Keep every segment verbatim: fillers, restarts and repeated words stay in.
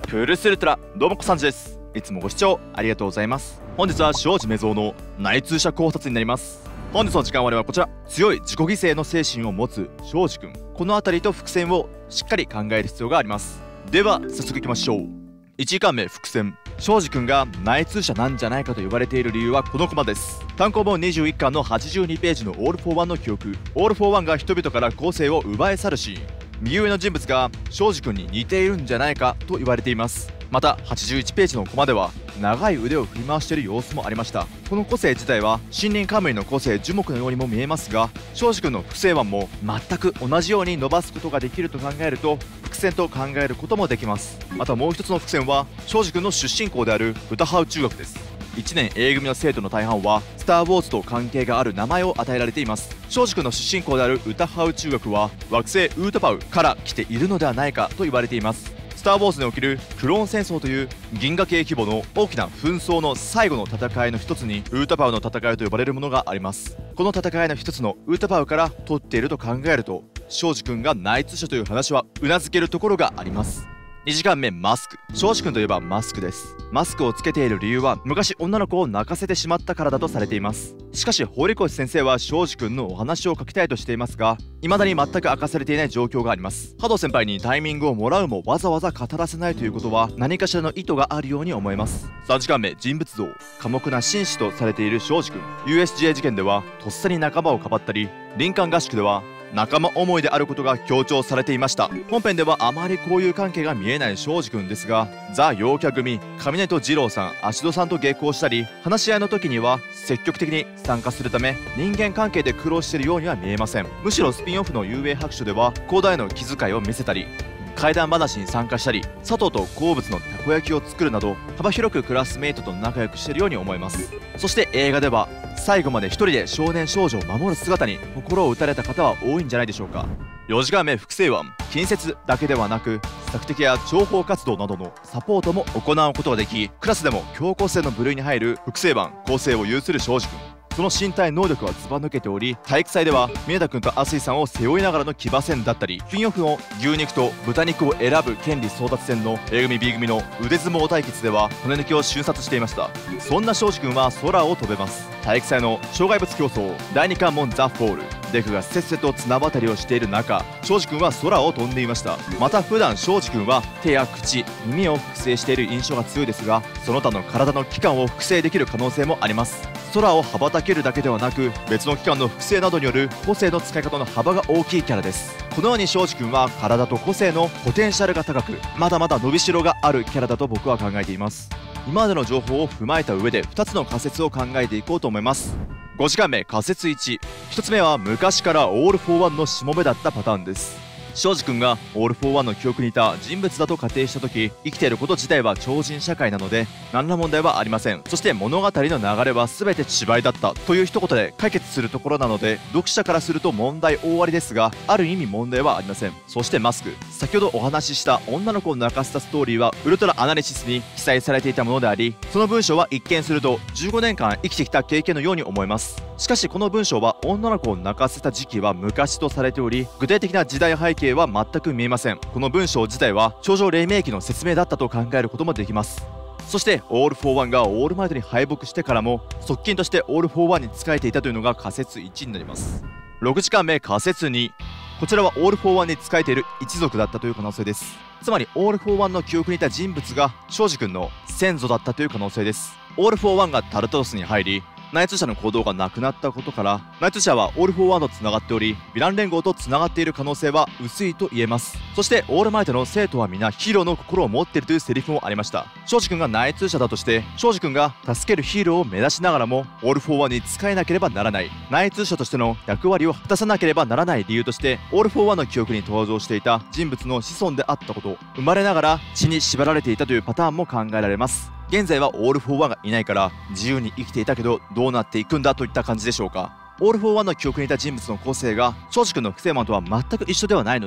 プルスウルトラどうもこさんじです。いつもご視聴ありがとうございます。本日は庄司メゾウの内通者考察になります。本日の時間割はこちら、強い自己犠牲の精神を持つ庄司くん、この辺りと伏線をしっかり考える必要があります。では早速いきましょう。いちじかんめ伏線。庄司くんが内通者なんじゃないかと言われている理由はこのコマです。単行本にじゅういっかんのはちじゅうにページのオールフォーワンの記憶。オールフォーワンが人々から個性を奪い去るシーン。右上の人物が庄司くんに似ているんじゃないかと言われています。またはちじゅういちページのコマでは長い腕を振り回している様子もありました。この個性自体は森林カムイの個性樹木のようにも見えますが、庄司くんの複製腕も全く同じように伸ばすことができると考えると伏線と考えることもできます。またもう一つの伏線は庄司くんの出身校であるウタハウ中学です。いちねん A 組の生徒の大半はスター・ウォーズと関係がある名前を与えられています。庄司くんの出身校であるウタハウ中学は惑星ウータパウから来ているのではないかと言われています。スター・ウォーズにおけるクローン戦争という銀河系規模の大きな紛争の最後の戦いの一つにウータパウの戦いと呼ばれるものがあります。この戦いの一つのウータパウから取っていると考えると、庄司くんが内通者という話はうなずけるところがあります。にじかんめマスク。庄司くんといえばマスクです。マスクをつけている理由は昔女の子を泣かせてしまったからだとされています。しかし堀越先生は庄司くんのお話を書きたいとしていますが、未だに全く明かされていない状況があります。波動先輩にタイミングをもらうもわざわざ語らせないということは何かしらの意図があるように思えます。さんじかんめ人物像。寡黙な紳士とされている庄司くん。 ユーエスジェー 事件ではとっさに仲間をかばったり、林間合宿では仲間思いであることが強調されていました。本編ではあまり交友関係が見えない庄司くんですが、ザ陽キャ組上と二郎さん、芦戸さんと下校したり、話し合いの時には積極的に参加するため人間関係で苦労しているようには見えません。むしろスピンオフの遊泳白書では広大への気遣いを見せたり、怪談話に参加したり、佐藤と好物のたこ焼きを作るなど幅広くクラスメイトと仲良くしているように思います。そして映画では最後まで一人で少年少女を守る姿に心を打たれた方は多いんじゃないでしょうか。よじかんめ複製腕。近接だけではなく索敵や情報活動などのサポートも行うことができ、クラスでも強硬性の部類に入る複製腕構成を有する庄司くん。その身体能力はずば抜けており、体育祭では宮田君と麻生さんを背負いながらの騎馬戦だったり、スピンオフの牛肉と豚肉を選ぶ権利争奪戦の A 組 B 組の腕相撲対決では骨抜きを瞬殺していました。そんな庄司君は空を飛べます。体育祭の障害物競争だいに関門ザ・フォール、デクがせっせと綱渡りをしている中、庄司君は空を飛んでいました。また普段庄司君は手や口、耳を複製している印象が強いですが、その他の体の器官を複製できる可能性もあります。空を羽ばたけるだけではなく、別の器官の複製などによる個性の使い方の幅が大きいキャラです。このように庄司君は体と個性のポテンシャルが高く、まだまだ伸びしろがあるキャラだと僕は考えています。今までの情報を踏まえた上でふたつの仮説を考えていこうと思います。ごじかんめ仮説いち。ひとつめは昔からオールフォーワンのしもべだったパターンです。庄司くんがオールフォーワンの記憶にいた人物だと仮定した時、生きていること自体は超人社会なので何ら問題はありません。そして物語の流れは全て芝居だったという一言で解決するところなので、読者からすると問題大ありですが、ある意味問題はありません。そしてマスク。先ほどお話しした女の子を泣かせたストーリーはウルトラアナリシスに記載されていたものであり、その文章は一見するとじゅうごねんかん生きてきた経験のように思えます。しかしこの文章は女の子を泣かせた時期は昔とされており、具体的な時代背景は全く見えません。この文章自体は頂上黎明期の説明だったと考えることもできます。そしてオールフォーワンがオールマイトに敗北してからも側近としてオールフォーワンに仕えていたというのが仮説いちになります。ろくじかんめ仮説に。こちらはオールフォーワンに仕えている一族だったという可能性です。つまりオールフォーワンの記憶にいた人物が庄司くんの先祖だったという可能性です。オールフォーワンがタルタロスに入り、内通者の行動がなくなったことから内通者はオールフォーワンとつながっており、ヴィラン連合とつながっている可能性は薄いと言えます。そしてオールマイトの生徒は皆ヒーローの心を持っているというセリフもありました。庄司くんが内通者だとして庄司くんが助けるヒーローを目指しながらもオールフォーワンに仕えなければならない、内通者としての役割を果たさなければならない理由として、オールフォーワンの記憶に登場していた人物の子孫であったこと、生まれながら血に縛られていたというパターンも考えられます。現在はオールフォーワンがいないから自由に生きていたけどどうなっていくんだといった感じでしょうか。オールフォーワンの記憶にいた人物の個性が庄司くんの複製マンとは全く一緒ではないので、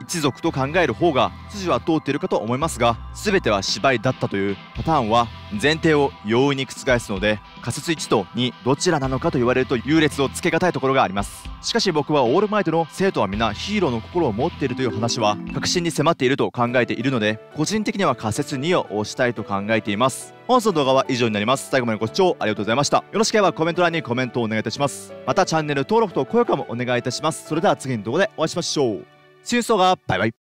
一族と考える方が筋は通っているかと思いますが、全ては芝居だったというパターンは前提を容易に覆すので、仮説いちとにどちらなのかと言われると優劣をつけがたいところがあります。しかし僕はオールマイトの生徒は皆ヒーローの心を持っているという話は確信に迫っていると考えているので、個人的には仮説にを押したいと考えています。本日の動画は以上になります。最後までご視聴ありがとうございました。よろしければコメント欄にコメントをお願いいたします。またチャンネル登録と高評価もお願いいたします。それでは次の動画でお会いしましょう。See you soon. バイバイ。